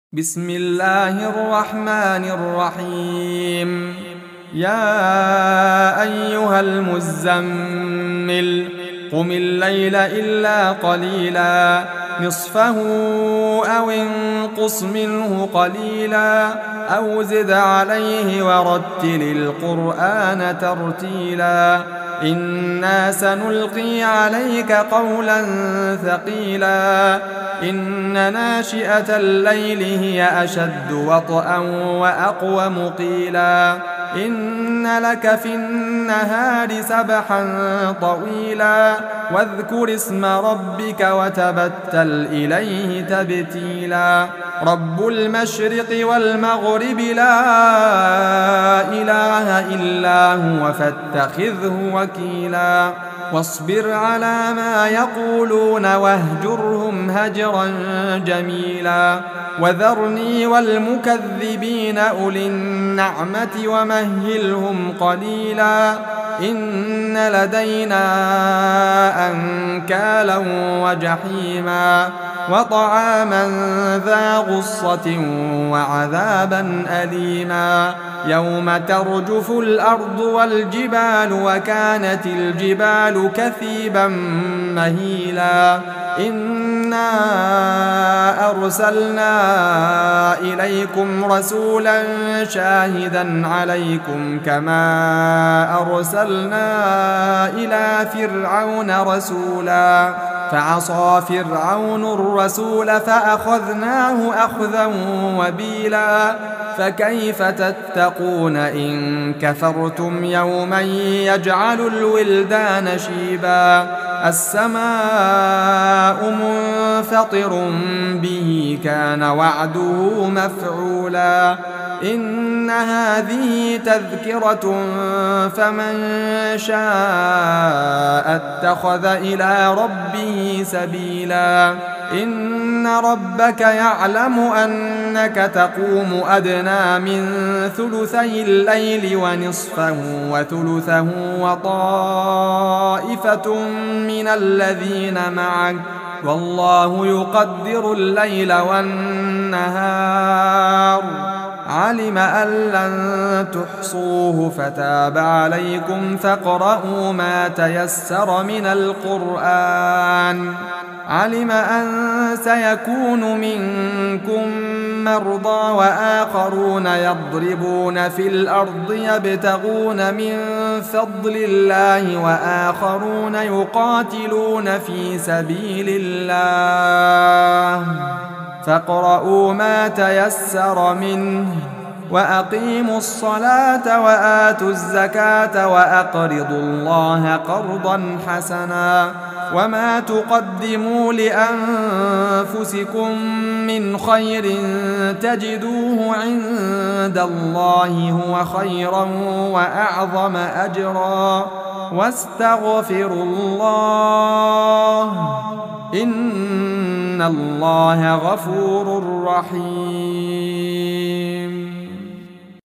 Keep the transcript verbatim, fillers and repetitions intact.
بسم الله الرحمن الرحيم. يا أيها المزمل قم الليل إلا قليلا نصفه أو انقص منه قليلا أو زد عليه ورتل القرآن ترتيلا إنا سنلقي عليك قولا ثقيلا إن ناشئة الليل هي أشد وطئا وأقوم قيلا إن لك في النهار سبحا طويلا واذكر اسم ربك وتبتل إليه تبتيلا رب المشرق والمغرب لا إله إلا هو فاتخذه وكيلا واصبر على ما يقولون واهجرهم هجرا جميلا وذرني والمكذبين أولي النعمة ومهلهم قليلا إن لدينا أنكالا وجحيما وطعاما ذا غصة وعذابا أليما يوم ترجف الأرض والجبال وكانت الجبال كثيبا مهيلا إنا أرسلنا إليكم رسولا شاهدا عليكم كما أرسلنا إلى فرعون رسولا فعصى فرعون الرسول فأخذناه أخذا وبيلا فكيف تتقون إن كفرتم يوما يجعل الولدان شيبا السماء منفطر به كان وعده مفعولا إن هذه تذكرة فمن شاء اتخذ إلى ربه سبيلا إن ربك يعلم أنك تقوم أدنى من ثلثي الليل ونصفه وثلثه وطائفة من الذين معك والله يقدر الليل والنهار علم أن لن تحصوه فتاب عليكم فاقرؤوا ما تيسر من القرآن علم أن سيكون منكم مرضى وآخرون يضربون في الأرض يبتغون من فضل الله وآخرون يقاتلون في سبيل الله فاقرؤوا ما تيسر منه وأقيموا الصلاة وآتوا الزكاة وأقرضوا الله قرضا حسنا وما تقدموا لأنفسكم من خير تجدوه عند الله هو خيرا وأعظم أجرا واستغفروا الله إن الله غفور رحيم.